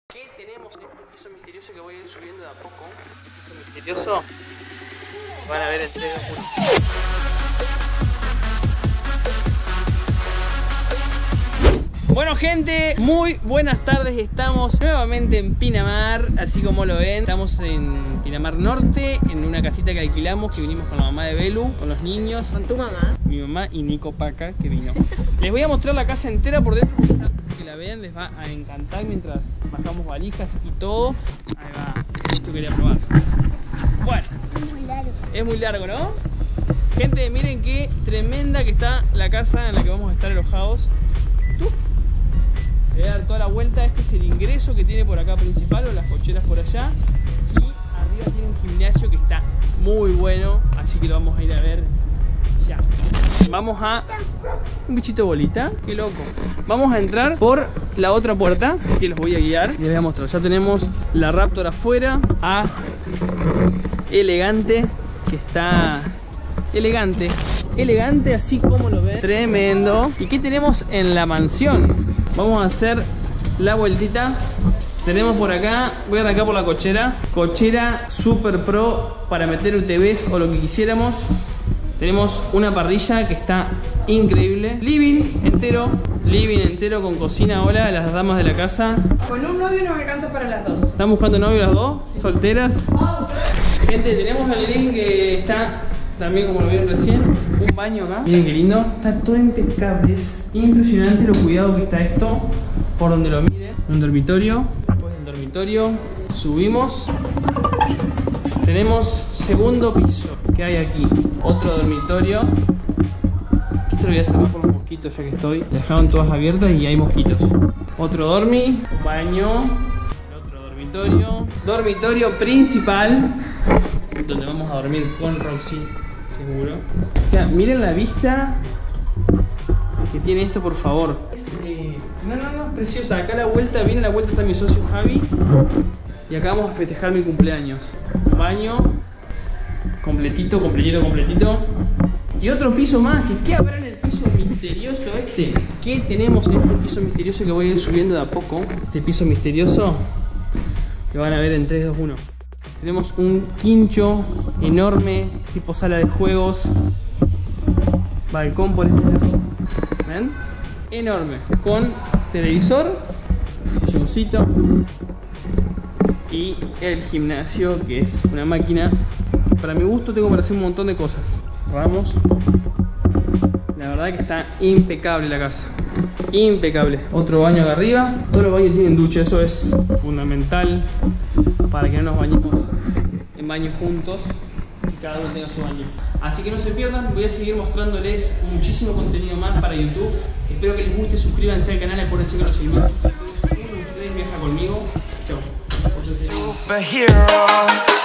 ¿Qué tenemos en este piso misterioso que voy a ir subiendo de a poco? ¿Piso misterioso? Van a ver en 3, 2, 1. Bueno gente, muy buenas tardes, estamos nuevamente en Pinamar, así como lo ven. Estamos en Pinamar Norte, en una casita que alquilamos, que vinimos con la mamá de Belu, con los niños. ¿Con tu mamá? Mi mamá y Nico Paca, que vino. Les voy a mostrar la casa entera por dentro, que la vean, les va a encantar mientras bajamos valijas y todo. Ahí va, esto quería probar. Bueno, Es muy largo. es muy largo, ¿no? Gente, miren qué tremenda que está la casa en la que vamos a estar alojados. Le voy a dar toda la vuelta. Este es el ingreso que tiene por acá principal, o las cocheras por allá. Y arriba tiene un gimnasio que está muy bueno, así que lo vamos a ir a ver ya. Vamos a... un bichito bolita, qué loco. Vamos a entrar por la otra puerta, que los voy a guiar. Les voy a mostrar, ya tenemos la Raptor afuera. A elegante, que está... elegante, así como lo ven. Tremendo. ¿Y qué tenemos en la mansión? Vamos a hacer la vueltita. Tenemos por acá, voy a arrancar por la cochera. Cochera super pro para meter UTVs o lo que quisiéramos. Tenemos una parrilla que está increíble. Living entero con cocina. Hola a las damas de la casa. Con un novio nos alcanza para las dos. ¿Están buscando novio las dos? ¿Solteras? Gente, tenemos el living que está también, como lo vieron recién, un baño acá. Miren qué lindo, está todo impecable. Es impresionante lo cuidado que está esto, por donde lo miren. Un dormitorio. Después del dormitorio subimos. Tenemos segundo piso que hay aquí. Otro dormitorio. Esto lo voy a cerrar por los mosquitos ya que estoy. Dejaron todas abiertas y hay mosquitos. Otro dormi, baño. Otro dormitorio. Dormitorio principal, donde vamos a dormir con Roxy, seguro. O sea, miren la vista que tiene esto, por favor. No, es preciosa. Acá a la vuelta, viene a la vuelta está mi socio Javi. Y acá vamos a festejar mi cumpleaños. Baño completito. Y otro piso más. ¿Qué habrá en el piso misterioso este? ¿Qué tenemos en este piso misterioso que voy a ir subiendo de a poco? Este piso misterioso lo van a ver en 3, 2, 1. Tenemos un quincho enorme, tipo sala de juegos. Balcón por este lado. ¿Ven? Enorme. Con televisor, silloncito y el gimnasio, que es una máquina. Para mi gusto tengo para hacer un montón de cosas. Vamos. La verdad que está impecable la casa. Impecable. Otro baño acá arriba. Todos los baños tienen ducha, eso es fundamental para que no nos bañemos en baños juntos y cada uno tenga su baño. Así que no se pierdan, voy a seguir mostrándoles muchísimo contenido más para YouTube. Espero que les guste, suscríbanse al canal, acuérdense que los seguidores. Uno de ustedes viaja conmigo. Chao.